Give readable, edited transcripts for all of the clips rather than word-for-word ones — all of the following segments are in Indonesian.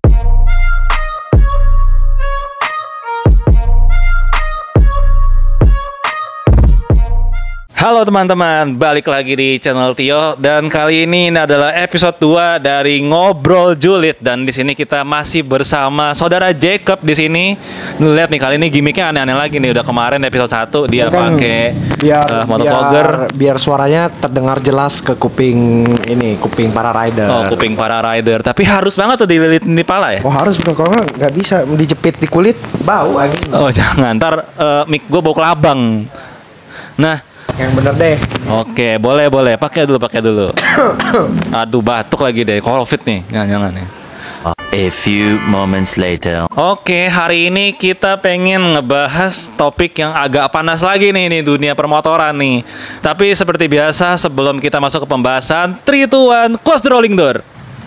Halo teman-teman, balik lagi di channel Tio dan kali ini adalah episode 2 dari Ngobrol Julid dan di sini kita masih bersama saudara Jacob di sini. Lihat nih kali ini gimmicknya aneh-aneh lagi nih. Udah kemarin episode 1 dia kan pakai motovlogger biar suaranya terdengar jelas ke kuping para rider. Oh, kuping para rider. Tapi harus banget tuh dililitin di pala ya? Oh harus, kalau nggak bisa dijepit di kulit bau angin. Oh jangan, ntar mic gue bau kelabang. Nah, yang bener deh. Oke, boleh. Pakai dulu. Aduh, batuk lagi deh. Covid nih. Jangan nih. A few moments later. Oke, hari ini kita pengen ngebahas topik yang agak panas lagi nih dunia permotoran nih. Tapi seperti biasa, sebelum kita masuk ke pembahasan, 3, 2, 1, close the rolling door.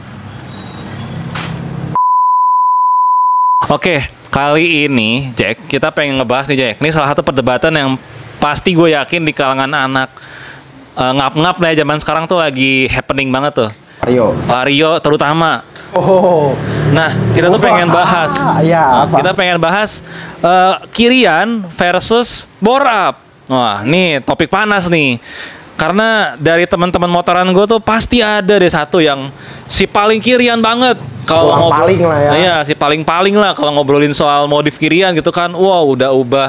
Oke, kali ini Jack, kita pengen ngebahas nih Jack. Ini salah satu perdebatan yang pasti gue yakin di kalangan anak ngap-ngap lah zaman sekarang tuh lagi happening banget tuh. Vario terutama. Oh. Nah, kita tuh pengen bahas. Kita pengen bahas Kirian versus Borap. Wah, nih topik panas nih. Karena dari teman-teman motoran gue tuh pasti ada deh satu yang si paling Kirian banget. Kalau paling lah ya. Iya, si paling lah kalau ngobrolin soal modif Kirian gitu kan. Wow, udah ubah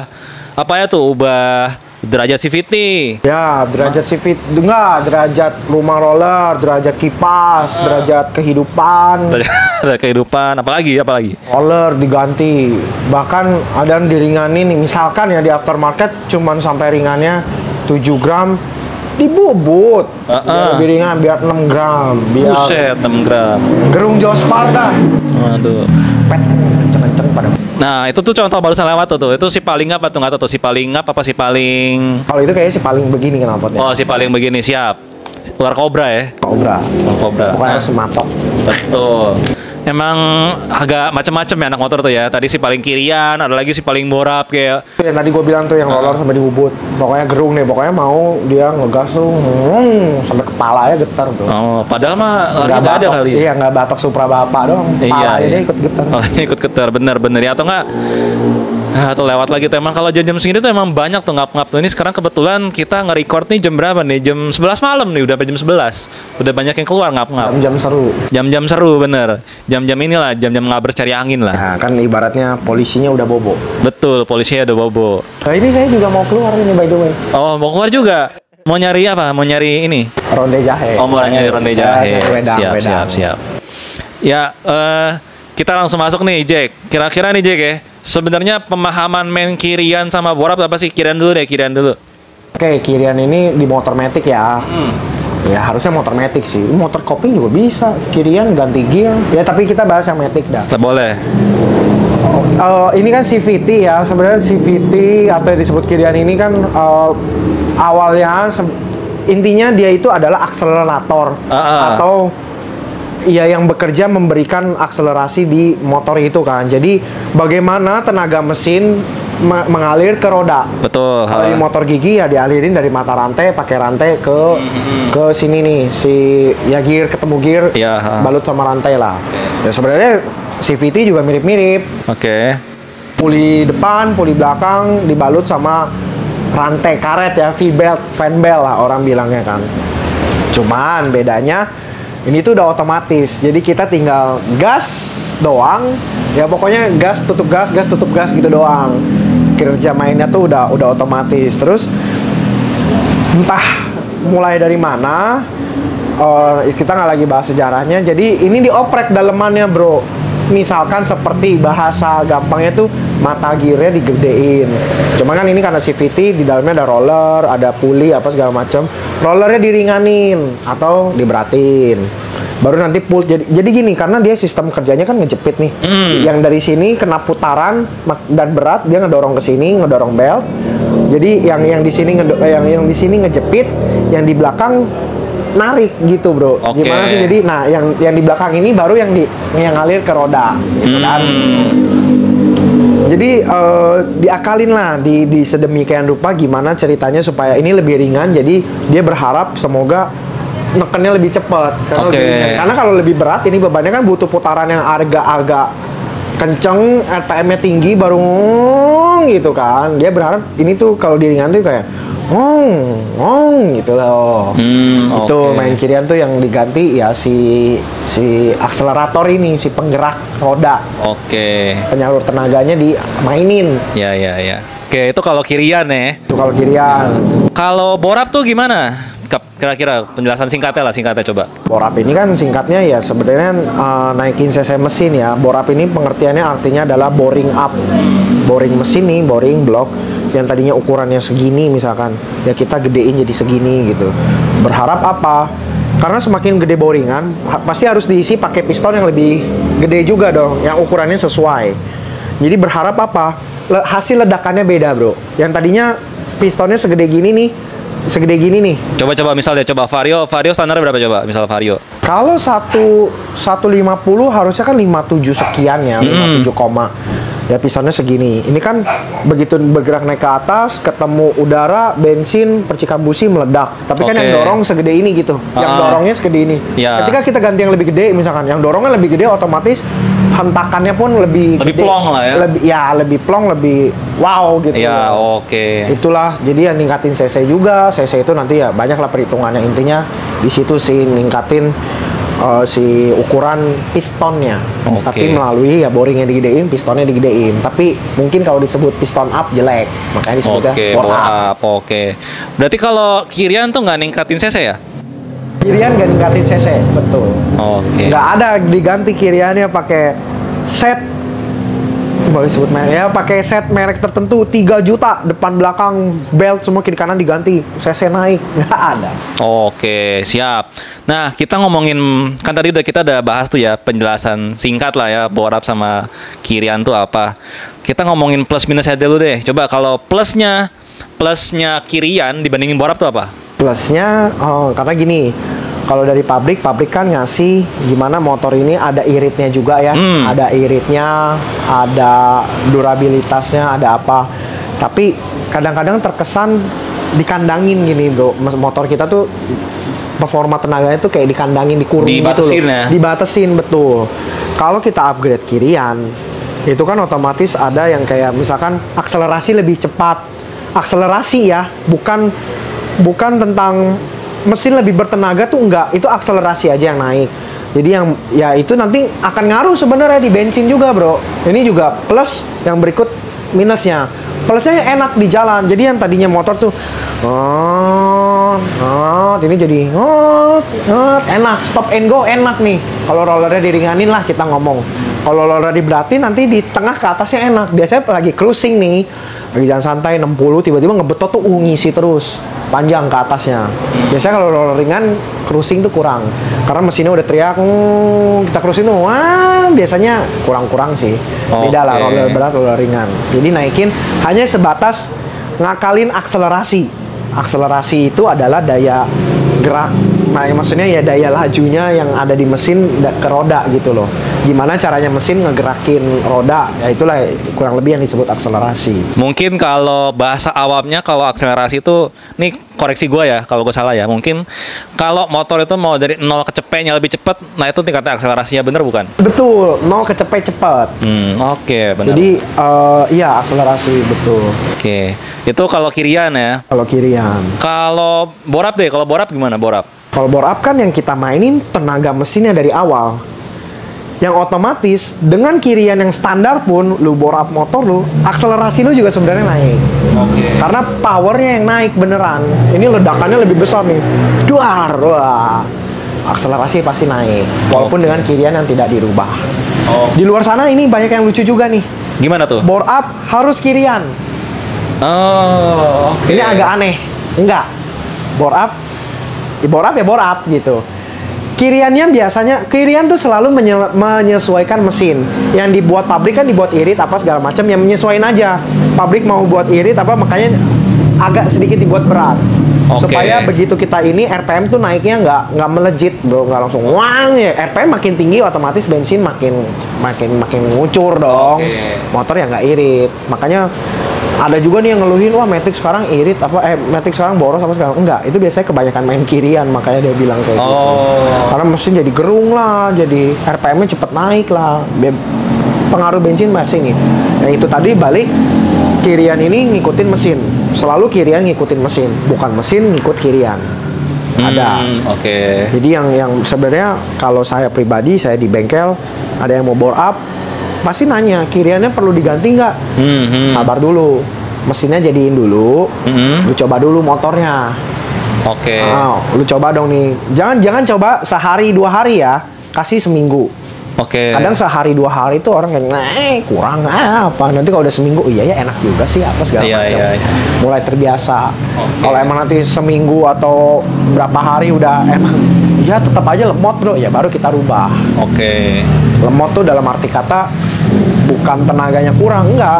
ubah derajat CVT. Ya, derajat CVT enggak, derajat rumah roller, derajat kipas, derajat kehidupan. Derajat kehidupan, apalagi? Roller diganti. Bahkan ada yang diringanin nih, misalkan ya di aftermarket cuman sampai ringannya 7 gram dibobot. Biar lebih ringan, biar 6 gram. Buset, 6 gram. Gerung Jospar dah. Waduh. Pet, kenceng-kenceng pada. Nah, itu tuh contoh barusan lewat tuh. Itu si paling apa tuh? Nggak tahu tuh si paling apa si paling. Kalau itu kayaknya si paling begini kenapa? Oh, si paling begini, siap. Ular kobra ya? Kobra. Pokoknya sematok. Betul. Emang agak macam-macam ya anak motor tuh ya. Tadi si paling Kirian, ada lagi si paling Borap kayak. Yang tadi gue bilang tuh yang roller sampai dibubut. Pokoknya gerung deh. Pokoknya mau dia ngegas tuh sampai kepalanya getar tuh. Oh, padahal mah lari nggak ada kali. Iya, nggak batok Supra bapak doang. Iya. Dia ikut getar. Palanya ikut getar, bener ya atau enggak? Atau lewat lagi tuh emang kalau jam-jam segini tuh emang banyak tuh ngap-ngap tuh. Ini sekarang kebetulan kita nge-record nih jam berapa nih? Jam 11 malam nih, udah jam 11. Udah banyak yang keluar ngap-ngap. Jam seru. Jam-jam seru bener. Jam-jam inilah, jam-jam ngabers cari angin lah. Nah, kan ibaratnya polisinya udah bobo. Betul, polisinya udah bobo. Nah, ini saya juga mau keluar ini by the way. Oh, mau keluar juga? Mau nyari apa? Mau nyari ini? Ronde jahe. Oh, mau nyari ronde jahe. Wedang. Siap. Ya, kita langsung masuk nih, Jack. Kira-kira nih, Jack ya. Sebenarnya pemahaman main Kirian sama Borap apa sih? Kirian dulu. Oke, Kirian ini di motor matic ya. Ya harusnya motor matic sih. Motor kopling juga bisa. Kirian ganti gear. Ya tapi kita bahas yang matic dah. Boleh. Ini kan CVT ya. Sebenarnya CVT atau yang disebut Kirian ini kan awalnya intinya dia itu adalah akselerator atau ya yang bekerja memberikan akselerasi di motor itu kan. Jadi bagaimana tenaga mesin mengalir ke roda. Betul. Kalau di motor gigi ya dialirin dari mata rantai pakai rantai ke sini nih ya gear ketemu gear balut sama rantai lah. Ya sebenarnya CVT juga mirip-mirip. Oke. Puli depan, puli belakang dibalut sama rantai karet ya, V-belt, fan belt lah orang bilangnya kan. Cuman bedanya ini tuh udah otomatis, jadi kita tinggal gas doang, ya pokoknya gas tutup gas gitu doang. Kerja mainnya tuh udah otomatis. Terus entah mulai dari mana, kita nggak lagi bahas sejarahnya. Jadi ini dioprek dalemannya bro. Misalkan seperti bahasa gampangnya tuh mata gearnya digedein. Cuma kan ini karena CVT di dalamnya ada roller, ada puli apa segala macam. Rollernya diringanin atau diberatin. Baru nanti pull jadi gini karena dia sistem kerjanya kan ngejepit nih. Yang dari sini kena putaran dan berat dia ngedorong ke sini, ngedorong belt. Jadi yang di sini yang di sini ngejepit, yang di belakang narik gitu bro. Gimana sih jadi yang di belakang ini baru yang ngalir ke roda gitu kan. Jadi diakalin lah di sedemikian rupa gimana ceritanya supaya ini lebih ringan. Jadi dia berharap semoga nekennya lebih cepat karena Oke. lebih ringan. Karena kalau lebih berat ini bebannya kan butuh putaran yang agak kenceng, RPM-nya tinggi baru gitu kan. Dia berharap ini tuh kalau diringan tuh kayak gitu loh. Itu oke. main kirian tuh yang diganti ya si akselerator ini, si penggerak roda. Oke. Penyalur tenaganya dimainin. Ya. Oke, itu kalau kirian ya. Itu kalau kirian. Kalau borap tuh gimana? Kira-kira penjelasan singkatnya coba. Borap ini kan singkatnya ya sebenarnya naikin cc mesin ya. Borap ini pengertiannya artinya adalah boring up. Boring mesin nih, boring block yang tadinya ukurannya segini misalkan, ya kita gedein jadi segini gitu. Berharap apa? Karena semakin gede boringan, pasti harus diisi pakai piston yang lebih gede juga dong, yang ukurannya sesuai. Jadi berharap apa? Hasil ledakannya beda, bro. Yang tadinya pistonnya segede gini nih. Coba misalnya Vario standar berapa coba? Misal Vario. Kalau 150 harusnya kan 57 sekian ya, 57 koma. Ya pistonnya segini. Ini kan begitu bergerak naik ke atas, ketemu udara, bensin, percikan busi meledak. Tapi kan yang dorong segede ini gitu. Yang dorongnya segede ini. Ya. Ketika kita ganti yang lebih gede misalkan, yang dorongnya lebih gede otomatis hentakannya pun lebih gede. plong lah ya. Lebih plong, lebih wow gitu. Ya, oke. Itulah, jadi ya ningkatin cc juga. Cc itu nanti ya banyak lah perhitungannya. Intinya di situ sih ningkatin si ukuran pistonnya. Tapi melalui ya boringnya digedein, pistonnya digedein. Tapi mungkin kalau disebut piston up jelek, makanya disebutnya bore up. Oke. Berarti kalau kirian tuh nggak ningkatin cc ya? Kirian nggak ningkatin cc, betul. Oke. Nggak ada diganti kiriannya pakai set, boleh sebut merek ya, pakai set merek tertentu 3 juta, depan belakang belt semua kiri kanan diganti, cc naik, nggak ada. Oke, siap. Nah, kita ngomongin, kan tadi kita udah bahas tuh ya, penjelasan singkat lah ya, borap sama kirian tuh apa. Kita ngomongin plus minusnya dulu deh. Coba kalau plusnya kirian dibandingin borap tuh apa? Plusnya, karena gini, kalau dari pabrik kan ngasih gimana motor ini ada iritnya juga ya, ada iritnya, ada durabilitasnya, ada apa. Tapi kadang-kadang terkesan dikandangin gini bro, motor kita tuh performa tenaganya tuh kayak dikandangin, dikurung Dibatasin gitu loh. ya? Dibatasin, betul. Kalau kita upgrade kirian, itu kan otomatis ada yang kayak misalkan akselerasi lebih cepat. Akselerasi ya, bukan tentang mesin lebih bertenaga tuh enggak, itu akselerasi aja yang naik. Jadi yang ya itu nanti akan ngaruh sebenarnya di bensin juga, bro. Ini juga plus, yang berikut minusnya. Plusnya enak di jalan. Jadi yang tadinya motor tuh ini jadi enak, stop and go enak nih. Kalau rollernya diringanin lah kita ngomong. Kalau roller diberatin nanti di tengah ke atasnya enak. Biasanya lagi cruising nih, lagi jalan santai 60 tiba-tiba ngebetot tuh ngisi terus panjang ke atasnya. Biasanya kalau roller ringan cruising tuh kurang karena mesinnya udah teriak kita cruising tuh biasanya kurang sih. Beda lah roller berat roller ringan. Jadi naikin hanya sebatas ngakalin akselerasi. Akselerasi itu adalah daya gerak. Nah, maksudnya ya daya lajunya yang ada di mesin ke roda gitu loh. Gimana caranya mesin ngegerakin roda, ya itulah kurang lebih yang disebut akselerasi. Mungkin kalau bahasa awamnya kalau akselerasi itu, nih koreksi gue ya kalau gue salah ya. Mungkin kalau motor itu mau dari 0 ke cepetnya lebih cepat, nah itu tingkatnya akselerasinya, bener bukan? Betul, 0 ke cepet. Oke, benar. Jadi iya akselerasi betul. Oke, itu kalau kirian ya. Kalau kirian. Kalau borap deh, kalau borap gimana borap? Kalau bore up kan yang kita mainin tenaga mesinnya dari awal. Yang otomatis dengan kirian yang standar pun lu bore up motor lu, akselerasi lu juga sebenarnya naik. Oke. Karena powernya yang naik beneran. Ini ledakannya lebih besar nih. Duar, wah. Akselerasi pasti naik. Walaupun dengan kirian yang tidak dirubah. Di luar sana ini banyak yang lucu juga nih. Gimana tuh? Bore up harus kirian. Oke. Ini agak aneh. Enggak. Bore up ya bore up gitu. Kiriannya biasanya, kirian tuh selalu menyesuaikan mesin. Yang dibuat pabrik kan dibuat irit apa segala macam, yang menyesuaikan aja. Pabrik mau buat irit apa, makanya agak sedikit dibuat berat. Supaya begitu kita ini RPM tuh naiknya nggak melejit bro, nggak langsung wang ya. RPM makin tinggi otomatis bensin makin ngucur dong. Motor ya nggak irit. Makanya Ada juga nih yang ngeluhin, wah Matic sekarang irit Matic sekarang boros apa sekarang. Enggak, itu biasanya kebanyakan main kirian, makanya dia bilang kayak gitu. Karena mesin jadi gerung lah, jadi RPM-nya cepet naik lah. Pengaruh bensin masih nih. Yang itu tadi balik, kirian ini ngikutin mesin. Selalu kirian ngikutin mesin, bukan mesin ngikut kirian. Ada. Oke. Jadi yang sebenarnya kalau saya pribadi, saya di bengkel, ada yang mau bore up, pasti nanya kiriannya perlu diganti nggak? Sabar dulu, mesinnya jadiin dulu, lu coba dulu motornya. Oke. Lu coba dong nih, jangan coba sehari 2 hari ya, kasih seminggu. Oke. Kadang sehari 2 hari itu orang kayak kurang apa. Nanti kalau udah seminggu, iya ya enak juga sih apa segala macam. Iya. Mulai terbiasa. Oke. Kalau emang nanti seminggu atau berapa hari udah emang ya tetap aja lemot bro, ya baru kita rubah. Oke. Lemot tuh dalam arti kata bukan tenaganya kurang, enggak.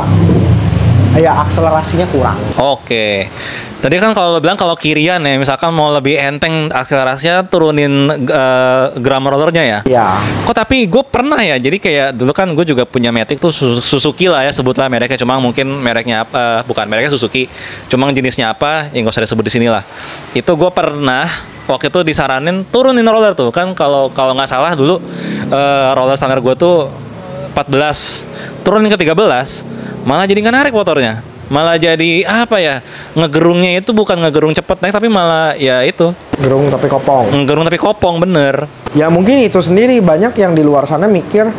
Ya akselerasinya kurang. Oke. Tadi kan kalau lo bilang kalau kirian ya, misalkan mau lebih enteng akselerasinya, turunin gram rollernya ya. Iya. Kok tapi gue pernah ya, jadi kayak dulu kan gue juga punya Matic tuh Suzuki lah ya, sebutlah mereknya, cuma mungkin mereknya apa, bukan mereknya Suzuki, cuma jenisnya apa, yang gak usah disebut di sini lah. Itu gue pernah waktu itu disaranin turunin roller tuh kan, kalau nggak salah dulu roller standar gue tuh 14, turunin ke 13, malah jadi nggak narik motornya. Malah jadi apa ya, ngegerungnya itu bukan ngegerung cepet naik, tapi malah ya itu Gerung tapi kopong. ngegerung tapi kopong, bener. Ya mungkin itu sendiri, banyak yang di luar sana mikir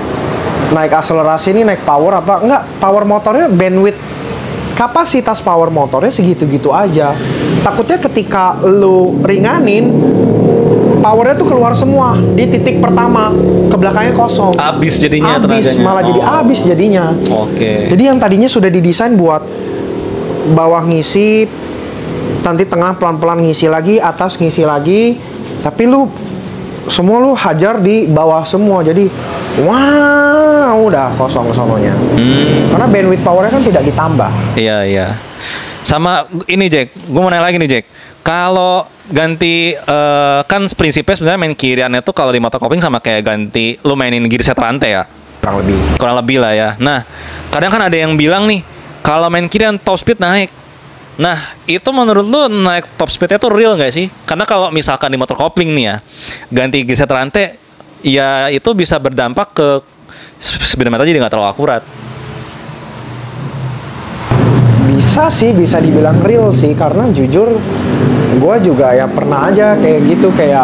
naik akselerasi ini naik power apa enggak, power motornya bandwidth kapasitas power motornya segitu-gitu aja. Takutnya ketika lu ringanin powernya tuh keluar semua di titik pertama, ke belakangnya kosong. Abis jadinya Abis, tenaganya. malah jadi abis jadinya. Oke. Jadi yang tadinya sudah didesain buat bawah ngisi, nanti tengah pelan-pelan ngisi lagi, atas ngisi lagi, tapi lu hajar di bawah semua. Jadi wow, udah kosong sononya. Karena bandwidth powernya kan tidak ditambah. Iya. Sama ini Jack, gue mau nanya lagi nih Jack. Kalau ganti kan prinsipnya sebenarnya main kiriannya tuh kalau di motor kopling sama kayak ganti lu mainin gearset rantai ya. Kurang lebih lah ya. Nah, kadang kan ada yang bilang nih, kalau main kirian top speed naik. Nah, itu menurut lu naik top speednya tuh real nggak sih? Karena kalau misalkan di motor kopling nih ya, ganti gearset rantai, ya itu bisa berdampak ke speedometer jadi nggak terlalu akurat. Bisa dibilang real sih, karena jujur gue juga ya pernah aja kayak gitu, kayak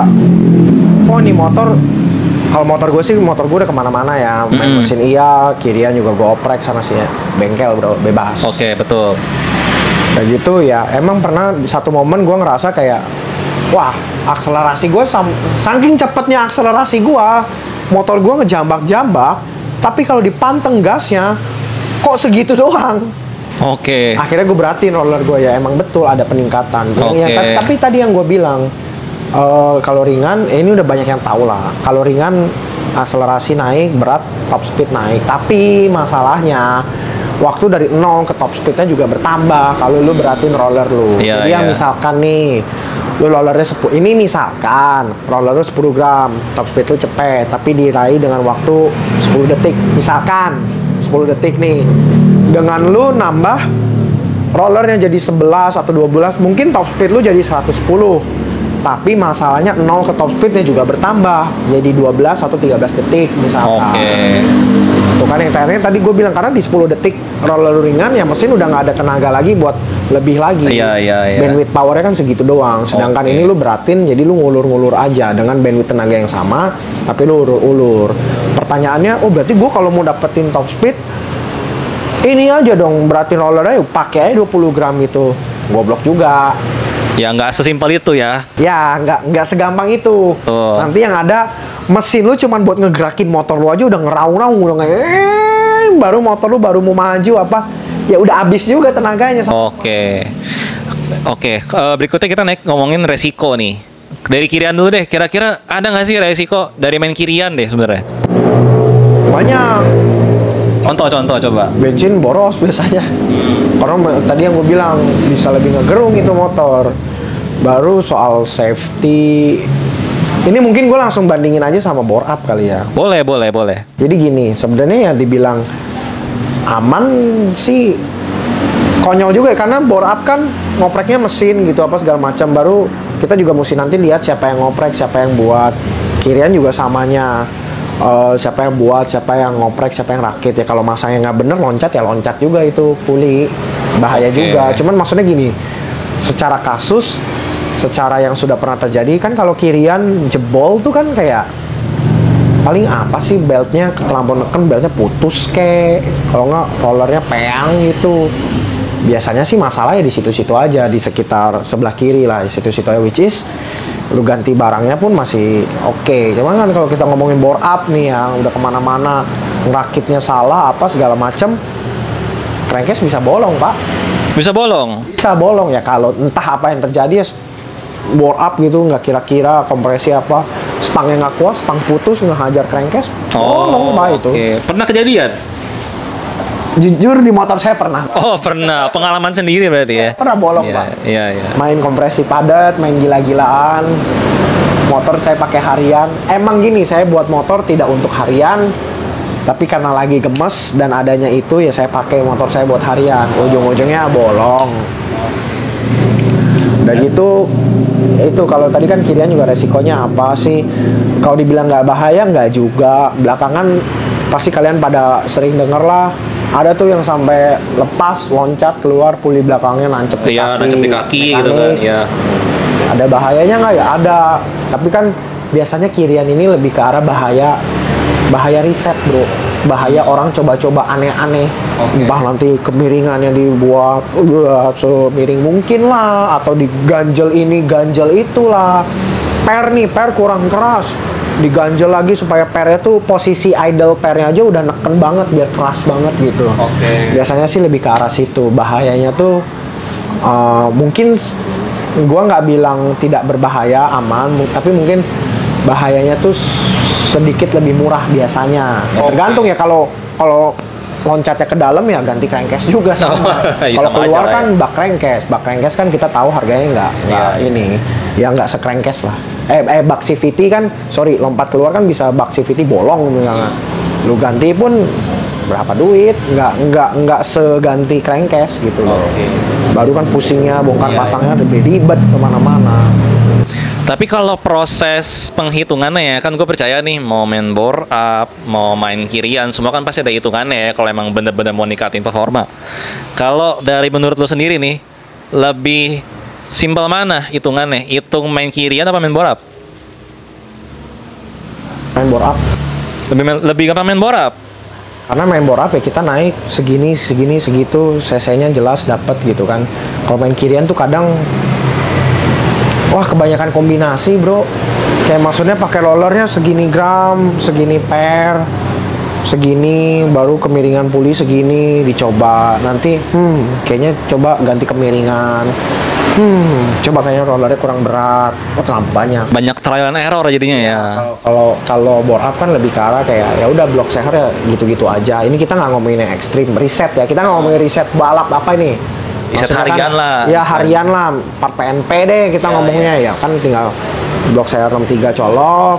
oh nih motor, kalau motor gue sih, motor gue udah kemana-mana ya, main mesin iya, kirian juga gue oprek sana sih ya, bengkel bro, bebas. Oke, betul. Kayak gitu ya, emang pernah satu momen gue ngerasa kayak wah akselerasi gue saking cepetnya akselerasi gue, motor gue ngejambak-jambak, tapi kalau dipanteng gasnya kok segitu doang. Oke. Akhirnya gue beratin roller gue, ya emang betul ada peningkatan. Oke. Tapi tadi yang gue bilang kalau ringan, ini udah banyak yang tahu lah. Kalau ringan akselerasi naik, berat top speed naik. Tapi masalahnya waktu dari 0 ke top speednya juga bertambah kalau lu beratin roller lu. Iya, Jadi yang misalkan nih lu rollernya 10, ini misalkan roller lu 10 gram, top speed lu cepet, tapi diraih dengan waktu 10 detik. Misalkan 10 detik nih, dengan lu nambah rollernya jadi 11 atau 12, mungkin top speed lu jadi 110. Tapi masalahnya 0 ke top speednya juga bertambah, jadi 12 atau 13 detik misalkan. Oke. Tuh kan yang tadi gue bilang, karena di 10 detik roller ringan ya mesin udah nggak ada tenaga lagi buat lebih lagi. Iya. Bandwidth powernya kan segitu doang. Sedangkan ini lu beratin, jadi lu ngulur-ngulur aja dengan bandwidth tenaga yang sama, tapi lu ulur-ulur. Pertanyaannya, oh berarti gue kalau mau dapetin top speed ini aja dong, berarti rollernya yuk pakai aja 20 gram itu. Goblok juga. Ya nggak sesimpel itu ya. Ya nggak segampang itu. Nanti yang ada mesin lu cuman buat ngegerakin motor lu aja udah ngeraung-raung, udah baru motor lu baru mau maju apa, ya udah habis juga tenaganya. Oke. Berikutnya kita ngomongin resiko nih. Dari kirian dulu deh. Kira-kira ada nggak sih resiko dari main kirian deh sebenarnya? Banyak. Contoh coba. Bensin boros biasanya. Karena tadi yang gue bilang bisa lebih ngegerung itu motor. Baru soal safety, ini mungkin gue langsung bandingin aja sama bore up kali ya. Boleh. Jadi gini, sebenarnya ya dibilang aman sih konyol juga ya, karena bore up kan ngopreknya mesin gitu apa segala macam. Baru kita juga mesti nanti lihat siapa yang ngoprek, siapa yang buat. Kirian juga samanya. Siapa yang buat, siapa yang ngoprek, siapa yang rakit ya. Kalau masangnya nggak bener loncat ya loncat juga itu puli, bahaya juga. Cuman maksudnya gini, secara kasus, secara yang sudah pernah terjadi kan, kalau kirian jebol tuh kan kayak paling apa sih, beltnya terlampau neken, beltnya putus kalau nggak rollernya peang gitu. Biasanya sih masalahnya di situ-situ aja, di sekitar sebelah kiri lah, di situ-situ aja, which is lu ganti barangnya pun masih oke. Cuman kan kalau kita ngomongin bore up nih yang udah kemana-mana, ngerakitnya salah apa segala macem, crankcase bisa bolong pak. Bisa bolong? Bisa bolong ya, kalau entah apa yang terjadi ya, bore up gitu, nggak kira-kira kompresi apa, stangnya nggak kuat, stang putus, ngehajar crankcase, bolong pak itu. Pernah kejadian? Jujur di motor saya pernah. Oh pernah, pengalaman sendiri berarti ya? Pernah bolong pak. Iya. Main kompresi padat, main gila-gilaan. Motor saya pakai harian. Emang gini, saya buat motor tidak untuk harian, tapi karena lagi gemes dan adanya itu ya saya pakai motor saya buat harian. Ujung-ujungnya bolong. Dan itu kalau tadi kan kirian juga resikonya apa sih? Kalau dibilang nggak bahaya, nggak juga. Belakangan pasti kalian pada sering denger lah, ada tuh yang sampai lepas, loncat, keluar, puli belakangnya nancep di kaki. Iya, nancep di kaki gitu kan. Iya. Ada bahayanya nggak ya? Ada. Tapi kan biasanya kirian ini lebih ke arah bahaya riset bro. Bahaya orang coba-coba aneh-aneh. Entah nanti kemiringannya dibuat semiring mungkin lah, atau diganjel ini, ganjel itulah. Per kurang keras, diganjel lagi supaya pernya tuh posisi idle pernya aja udah neken banget biar keras banget gitu. Biasanya sih lebih ke arah situ. Bahayanya tuh mungkin gua nggak bilang tidak berbahaya, aman, tapi mungkin bahayanya tuh sedikit lebih murah biasanya. Tergantung ya, kalau loncatnya ke dalam ya ganti crankcase juga sama. Kalau keluar kan bak crankcase kan kita tahu harganya nggak ini, ya nggak se-crankcase lah. Bak CVT kan, lompat keluar kan bisa bak CVT bolong misalnya. Lu ganti pun berapa duit? Nggak seganti crankcase gitu loh. Baru kan pusingnya bongkar pasangnya lebih ribet kemana-mana. Tapi kalau proses penghitungannya ya, kan gue percaya nih, mau main bore up, mau main kirian, semua kan pasti ada hitungannya ya, kalau emang bener-bener mau ningkatin performa. Kalau dari menurut lo sendiri nih, lebih simpel mana hitungannya? Hitung main kirian apa main bore up? Main bore up. Lebih gampang main bore up? Karena main bore up ya kita naik segini, segitu, cc-nya jelas dapat gitu kan. Kalau main kirian tuh kadang wah kebanyakan kombinasi bro. Kayak maksudnya pakai rollernya segini gram, segini per, segini, baru kemiringan puli segini, dicoba. Nanti kayaknya coba ganti kemiringan. Coba kayaknya rollernya kurang berat. Terlalu banyak. Banyak trial and error jadinya ya. Kalau bore up kan lebih ke arah kayak ya udah block seher ya gitu-gitu aja. Ini kita nggak ngomongin yang ekstrim, riset ya. Kita nggak ngomongin riset balap apa ini. Riset harian kan, lah. Ya harian lah, part PNP deh kita ngomongnya ya. Kan tinggal blok seher 63 colok,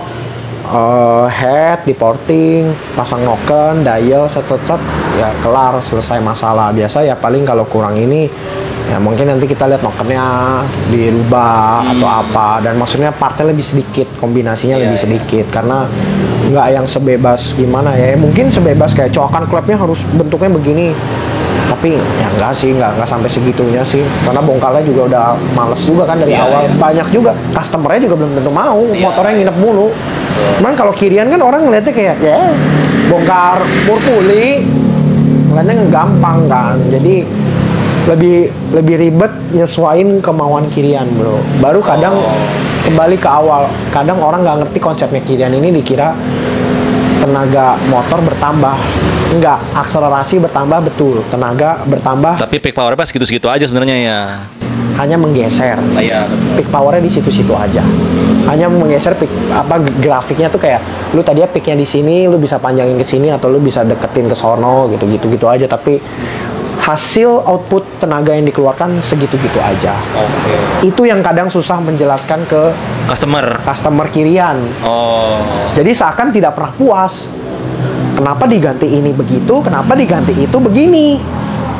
head, deporting, pasang noken, dial, set, ya kelar, selesai masalah. Biasa ya paling kalau kurang ini ya mungkin nanti kita lihat nokennya dirubah atau apa, dan maksudnya partnya lebih sedikit, kombinasinya lebih sedikit, karena nggak yang sebebas gimana ya, mungkin sebebas kayak coakan klepnya harus bentuknya begini, tapi ya enggak sih, nggak sampai segitunya sih, karena bongkarnya juga udah males juga kan dari awal. Banyak juga customernya juga belum tentu mau motornya nginep mulu. Cuman kalau kirian kan orang ngeliatnya kayak ya bongkar puli ngeliatnya gampang kan, jadi lebih ribet nyesuain kemauan kirian bro. Baru kadang kembali ke awal, kadang orang nggak ngerti konsepnya kirian ini, dikira tenaga motor bertambah. Enggak, akselerasi bertambah, betul, tenaga bertambah, tapi peak powernya pas segitu-segitu aja sebenarnya ya. Hanya menggeser. Peak powernya di situ-situ aja. Hanya menggeser peak, grafiknya tuh kayak lu tadinya peaknya di sini, lu bisa panjangin ke sini atau lu bisa deketin ke sono gitu aja, tapi hasil output tenaga yang dikeluarkan segitu-gitu aja. Itu yang kadang susah menjelaskan ke customer kirian. Jadi seakan tidak pernah puas. Kenapa diganti ini begitu? Kenapa diganti itu begini?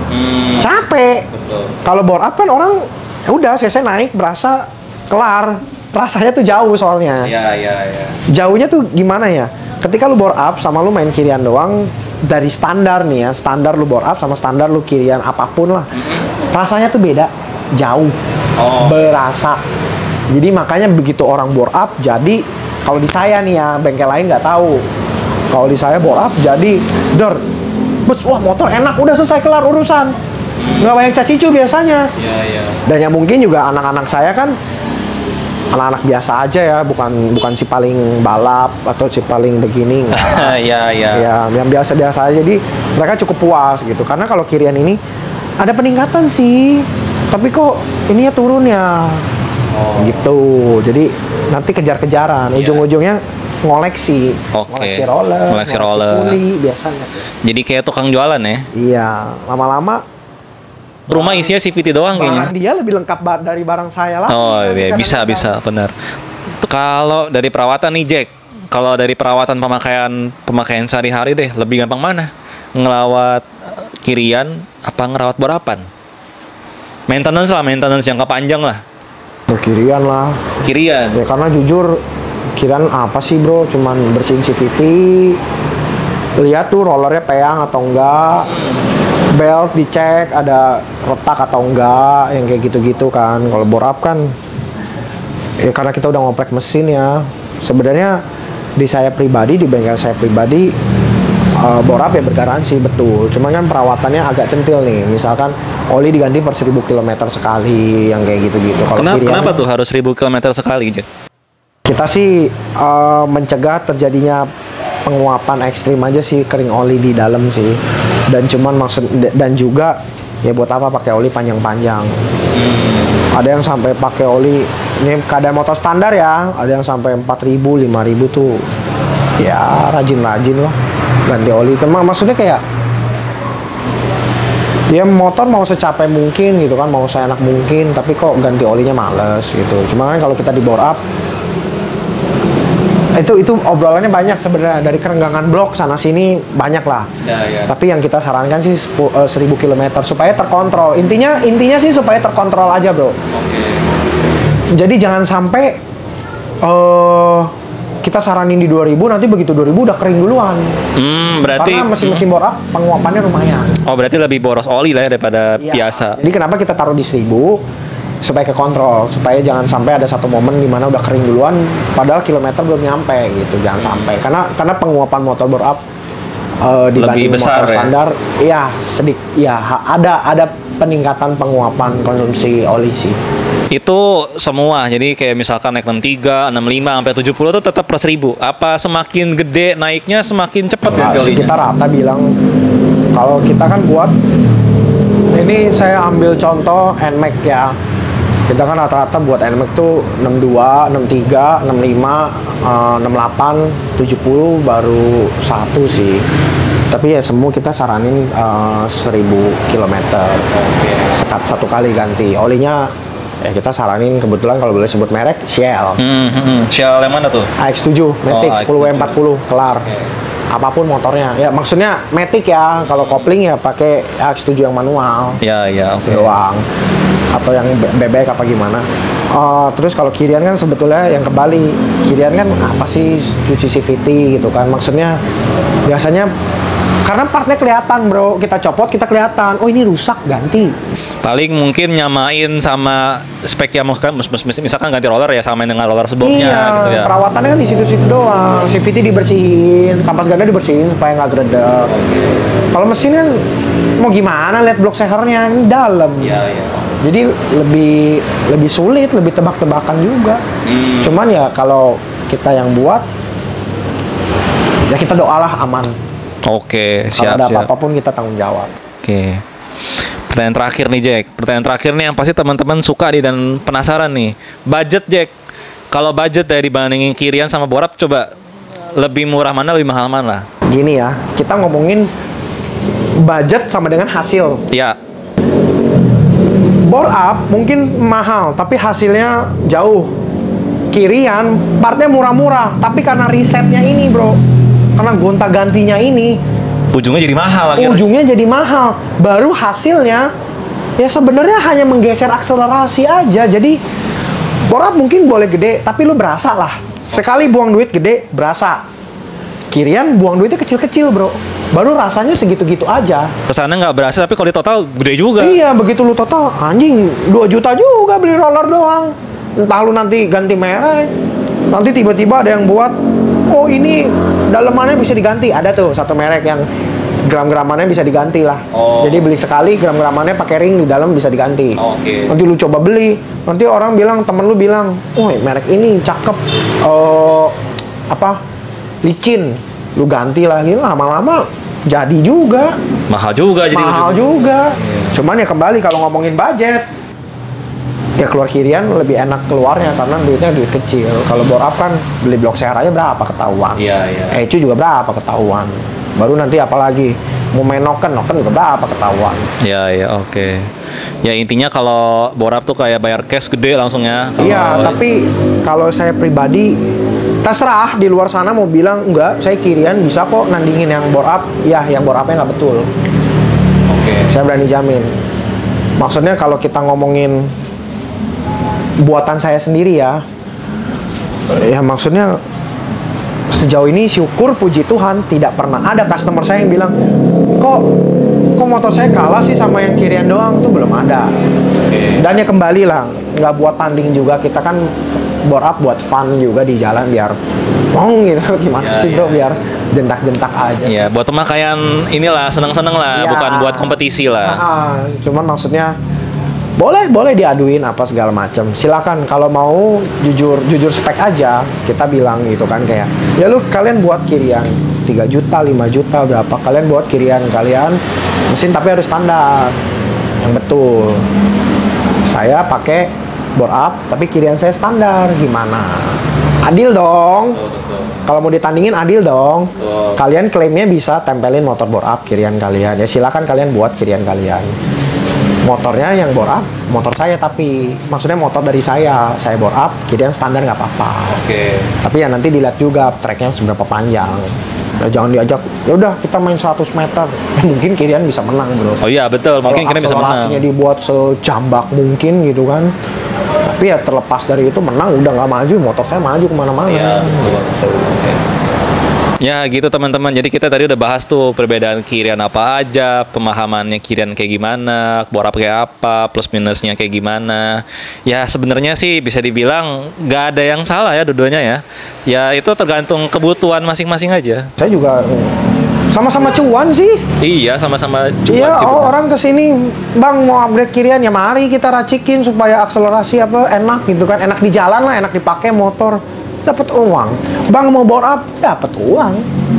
Capek. Betul. Kalau bore up kan orang ya udah CC naik berasa kelar. Rasanya tuh jauh soalnya. Iya. Jauhnya tuh gimana ya? Ketika lu bore up sama lu main kirian doang, dari standar nih ya, standar lu bore up sama standar lu kirian apapun lah, rasanya tuh beda, jauh, berasa. Jadi makanya begitu orang bore up, jadi kalau di saya nih ya, bengkel lain nggak tahu. Kalau di saya bore up, jadi bus, wah motor enak, udah selesai kelar urusan, nggak banyak cacicu biasanya. Iya. Dan yang mungkin juga anak-anak saya kan anak-anak biasa aja ya, bukan si paling balap atau si paling begini. Iya. Ya, yang biasa-biasa aja. Jadi mereka cukup puas gitu. Karena kalau kirian ini ada peningkatan sih, tapi kok ininya turun ya. Gitu. Jadi nanti kejar-kejaran, ujung-ujungnya ngoleksi. Ngoleksi roller, puli biasanya. Jadi kayak tukang jualan ya? Iya, lama-lama Rumah isinya CVT doang kayaknya. barang dia lebih lengkap dari barang saya lah. Oh iya, bisa, benar. Kalau dari perawatan nih Jack, kalau dari perawatan pemakaian sehari-hari deh, lebih gampang mana? Ngelawat kirian apa ngerawat borapan? Maintenance jangka panjang lah. Kirian lah. Kirian. Ya karena jujur kirian apa sih bro? Cuman bersihin CVT, lihat tuh rollernya peyang atau enggak, belt dicek ada retak atau enggak, yang kayak gitu-gitu kan. Kalau bore up kan ya karena kita udah ngoprek mesin ya. Sebenarnya di saya pribadi, di bengkel saya pribadi, bore up ya bergaransi betul. Cuman kan perawatannya agak centil nih. Misalkan oli diganti per 1000 km sekali, yang kayak gitu-gitu. Kalau Kenapa tuh harus 1000 km sekali, Jack? kita sih mencegah terjadinya penguapan ekstrim aja sih, kering oli di dalam sih. Dan juga ya buat apa pakai oli panjang-panjang. Ada yang sampai pakai oli, ini keadaan motor standar ya, ada yang sampai 4.000, 5.000 tuh. Ya rajin-rajin lah ganti oli. Maksudnya kayak ya motor mau secapek mungkin gitu kan, mau seenak mungkin, tapi kok ganti olinya males gitu. Cuma kan kalau kita di bore up, itu obrolannya banyak sebenarnya, dari kerenggangan blok sana sini banyak lah. Ya. Tapi yang kita sarankan sih 1000 km supaya terkontrol. Intinya sih supaya terkontrol aja bro. Jadi jangan sampai kita saranin di 2000, nanti begitu 2000 udah kering duluan. Berarti karena mesin bore up penguapannya lumayan. Oh, berarti lebih boros oli lah ya daripada biasa. Jadi kenapa kita taruh di 1000? Supaya kekontrol, supaya jangan sampai ada satu momen di mana udah kering duluan padahal kilometer belum nyampe gitu. Jangan sampai, karena penguapan motor bore up dibanding lebih besar, motor standar ya sedikit ya, ada peningkatan penguapan konsumsi oli sih. Itu semua, jadi kayak misalkan naik 63, 65 sampai 70 itu tetap per 1000. Apa semakin gede naiknya semakin cepat ganti olinya? Kita rata bilang kalau kita kan buat ini, saya ambil contoh NMAX ya. Kita kan rata-rata buat NMAX tuh 62, 63, 65, 68, 70 baru satu sih. Tapi ya semua kita saranin 1000 km. Satu kali ganti. Olinya ya kita saranin, kebetulan kalau boleh sebut merek, Shell. Shell yang mana tuh? AX7, Matic 10W40 kelar. Apapun motornya. Ya maksudnya Matic ya. Kalau kopling ya pakai AX7 yang manual. Ya, Doang. Atau yang bebek apa gimana. Terus kalau kirian kan sebetulnya yang kebalik. Kirian kan apa sih, cuci CVT gitu kan. Maksudnya biasanya karena partnya kelihatan bro, kita copot kita kelihatan, oh ini rusak, ganti. Paling mungkin nyamain sama spek yang misalkan ganti roller ya samain dengan roller sebelumnya gitu ya. Perawatannya kan di situ-situ doang. CVT dibersihin, kampas ganda dibersihin supaya nggak geredek. Kalau mesin kan mau gimana, lihat blok sehernya ini dalam. Iya. Jadi lebih sulit, lebih tebak-tebakan juga. Cuman ya kalau kita yang buat, ya kita doalah aman. Oke, Kalau ada apa-apa pun kita tanggung jawab. Oke. Pertanyaan terakhir nih Jack. Pertanyaan terakhir nih yang pasti teman-teman suka nih dan penasaran nih. Budget Jack. Kalau budget dari dibandingin kirian sama borap, coba lebih murah mana, lebih mahal mana? Gini ya, kita ngomongin budget sama dengan hasil. Ya. Bore up mungkin mahal, tapi hasilnya jauh. Kirian partnya murah-murah, tapi karena risetnya ini bro, karena gonta-gantinya ini, ujungnya jadi mahal akhirnya. Ujungnya jadi mahal. Baru hasilnya ya sebenarnya hanya menggeser akselerasi aja. Jadi bore up mungkin boleh gede, tapi lu berasa lah. Sekali buang duit gede, berasa. Kirian buang duitnya kecil-kecil, bro. Baru rasanya segitu-gitu aja. Kesana nggak berasa, tapi kalau di total gede juga. Iya, begitu lu total, anjing 2 juta juga beli roller doang. Entah lu nanti ganti merek, nanti tiba-tiba ada yang buat, oh ini dalemannya bisa diganti. Ada tuh satu merek yang gram-gramannya bisa diganti lah. Oh. Jadi beli sekali, gram-gramannya pakai ring di dalam bisa diganti. Oke. Nanti lu coba beli, nanti orang bilang, temen lu bilang, oh merek ini cakep, licin, lu ganti lagi, lama-lama jadi juga. Mahal juga jadi Mahal juga. Cuman ya kembali kalau ngomongin budget, ya keluar kirian lebih enak keluarnya karena duitnya duit kecil. Kalau bore up kan beli blok share aja berapa ketahuan. Iya, iya. Ecu juga berapa ketahuan. Baru nanti apalagi mau main noken juga berapa ketahuan. Iya, oke. Ya intinya kalau bore up tuh kayak bayar cash gede langsung ya. Iya, Kalau- tapi kalau saya pribadi terserah di luar sana mau bilang enggak, saya kirian bisa kok nandingin yang bore up. Ya, yang bore up-nya nggak betul. Oke. Saya berani jamin. Maksudnya kalau kita ngomongin buatan saya sendiri ya maksudnya sejauh ini syukur puji Tuhan tidak pernah ada customer saya yang bilang kok motor saya kalah sih sama yang kirian doang, tuh belum ada. Oke. Dan ya kembali lah, nggak buat tanding juga, kita kan bore up buat fun juga di jalan biar gitu gimana Ya, sih bro, ya. biar jentak-jentak aja sih. Iya, buat pemakaian inilah seneng-seneng lah, Ya. bukan buat kompetisi lah. Cuman maksudnya boleh diaduin apa segala macam. Silakan kalau mau jujur spek aja, kita bilang gitu kan kayak ya lu kalian buat kirian 3 juta, 5 juta berapa, kalian buat kirian kalian mesin tapi harus standar yang betul. Saya pakai bore up tapi kirian saya standar, gimana? Adil dong. Kalau mau ditandingin adil dong. Betul. Kalian klaimnya bisa tempelin motor bore up kirian kalian. Ya silakan kalian buat kirian kalian. Motornya yang bore up, motor saya tapi maksudnya motor dari saya bore up, kirian standar nggak apa-apa. Oke. Tapi ya nanti dilihat juga treknya seberapa panjang. Ya, jangan diajak, ya udah kita main 100 meter. Mungkin kirian bisa menang, bro. Oh iya betul, mungkin Kalau kita bisa menang. akselerasinya dibuat sejambak mungkin gitu kan. Tapi ya terlepas dari itu menang udah nggak maju, motor saya maju kemana-mana. Iya, betul. Oke. Ya gitu teman-teman, jadi kita tadi udah bahas tuh perbedaan kirian apa aja, pemahamannya kirian kayak gimana, bore up kayak apa, plus minusnya kayak gimana. Ya sebenarnya sih bisa dibilang nggak ada yang salah ya dua-duanya ya. Ya itu tergantung kebutuhan masing-masing aja. Saya juga sama-sama cuan sih. Iya, sama-sama cuan Iya, sih. bener. orang kesini, bang mau upgrade kirian ya mari kita racikin supaya akselerasi apa enak gitu kan, enak di jalan lah, enak dipakai motor, dapat uang. Bang mau bore up, dapat uang.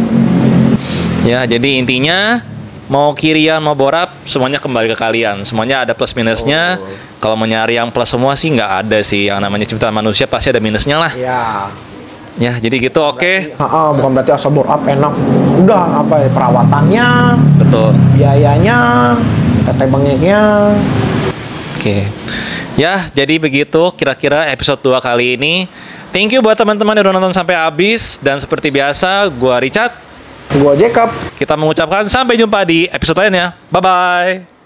Ya, jadi intinya mau kirian mau bore up semuanya kembali ke kalian. Semuanya ada plus minusnya. Kalau mau nyari yang plus semua sih nggak ada sih. Yang namanya ciptaan manusia pasti ada minusnya lah. Iya. Ya, jadi gitu oke. Bukan berarti asal bore up enak. Udah apa ya, perawatannya, Betul. biayanya, tete bengeknya. Oke. Ya, jadi begitu kira-kira episode 2 kali ini. Thank you buat teman-teman yang udah nonton sampai habis. Dan seperti biasa, gua Richard. Gua Jacob. Kita mengucapkan sampai jumpa di episode lainnya. Bye-bye.